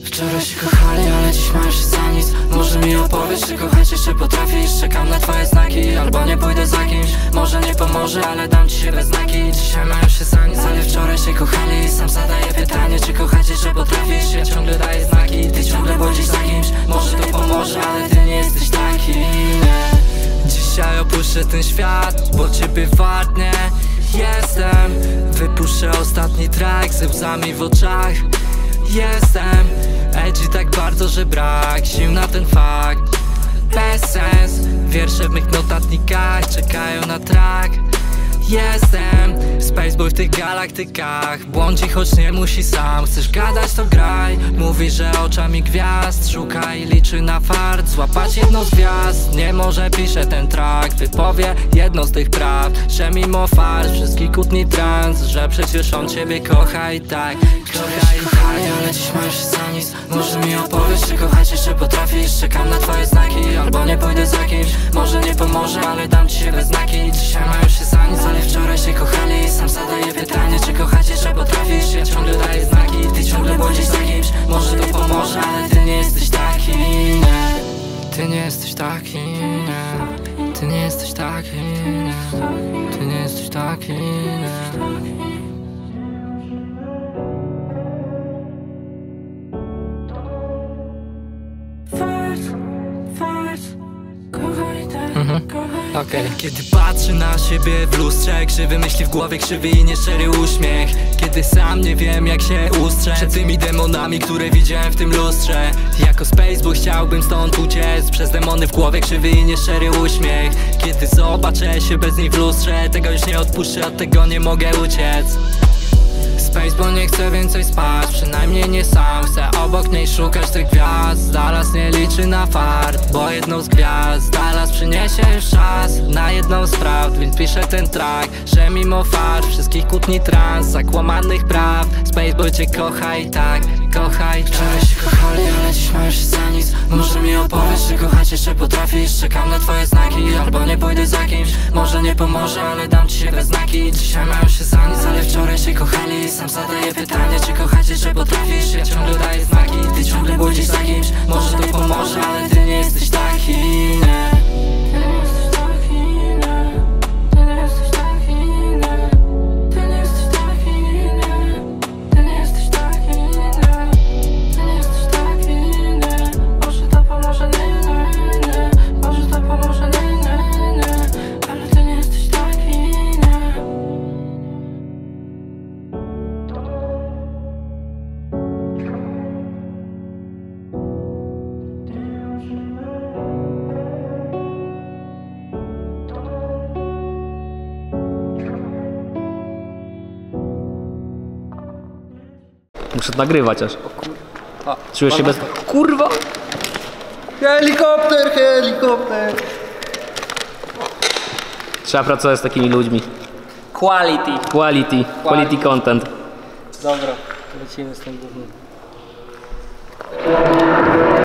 Wczoraj się kochali, ale dziś mają się za nic. Może mi opowiesz, czy kochać jeszcze potrafisz? Czekam na twoje znaki, albo nie pójdę za kimś. Może nie pomoże, ale dam ci się we znaki. Dzisiaj mają się za nic, ale wczoraj się kochali. Sam zadaję pytanie, czy kochać jeszcze potrafisz? Ja ciągle daję znaki, ty ciągle błądzisz za kimś. Może to pomoże, ale ty nie jesteś taki, nie. Dzisiaj opuszczę ten świat, bo ciebie wart nie jestem. Wypuszczę ostatni track ze łzami w oczach. Jestem edgy tak bardzo, że brak sił na ten fakt. Bez sens, wiersze w mych notatnikach czekają na track. Jestem Spaceboy w tych galaktykach. Błądzi, choć nie musi sam. Chcesz gadać, to graj. Mówi, że oczami gwiazd szuka i liczy na fart. Złapać jedną z gwiazd. Nie może pisze ten track. Wypowie jedno z tych prawd, że mimo fart wszystkich kłótni trans, że przecież on ciebie kocha i tak. Wczoraj się kochali, ale dziś mają się za nic. Może mi opowiesz, czy kochać jeszcze potrafisz? Czekam na twoje znaki, albo nie pójdę za kimś. Może nie pomoże, ale dam ci się we znaki. Dzisiaj mają się za nic, ale wczoraj się kochali. Sam zadaję pytanie, czy kochać jeszcze potrafisz? Ja ciągle daję znaki, ty ciągle błądzisz za kimś. Może to pomoże, ale ty nie jesteś taki, nie. Ty nie jesteś taki, nie. Ty nie jesteś taki, nie. Ty nie jesteś taki, nie. Okay. Kiedy patrzy na siebie w lustrze, krzywy myśli w głowie, krzywy i nieszczery uśmiech. Kiedy sam nie wiem, jak się ustrzec przed tymi demonami, które widziałem w tym lustrze. Jako Spaceboy chciałbym stąd uciec. Przez demony w głowie, krzywy i nieszczery uśmiech. Kiedy zobaczę się bez nich w lustrze, tego już nie odpuszczę, od tego nie mogę uciec. Spaceboy nie chce więcej spać, przynajmniej nie sam. Chcę obok niej szukać tych gwiazd. Dallas nie liczy na fart, bo jedną z gwiazd Dallas przyniesie już czas na jedną z prawd. Więc piszę ten track, że mimo fart wszystkich kłótni trans, zakłamanych praw, Spaceboy cię kocha i tak, kocha i tak. Wczoraj się kochali, ale dziś mają się za nic. Może mi opowiesz, czy kochać jeszcze potrafisz? Czekam na twoje znaki, albo nie pójdę za kimś. Może nie pomoże, ale dam ci się we znaki. Dzisiaj mają się za nic, ale wczoraj się kochali. Sam zadaję pytanie, czy kochać jeszcze potrafisz? Ja ciągle daję znaki, ty ciągle błądzisz za kimś. Może to pomoże, ale ty nie jesteś taki, nie. Ty nie jesteś taki, nie. Ty nie jesteś taki, nie. Ty nie jesteś taki, nie. Ty nie jesteś taki, nie. Ty nie jesteś taki, nie. Może to pomoże, nie, nie. Może to pomoże, nie, nie. Ale ty nie jesteś taki, nie. Muszę nagrywać aż. Czujesz się bez... Kurwa! Helikopter, helikopter! Trzeba pracować z takimi ludźmi. Quality. Quality content. Dobra, lecimy z tym gównem.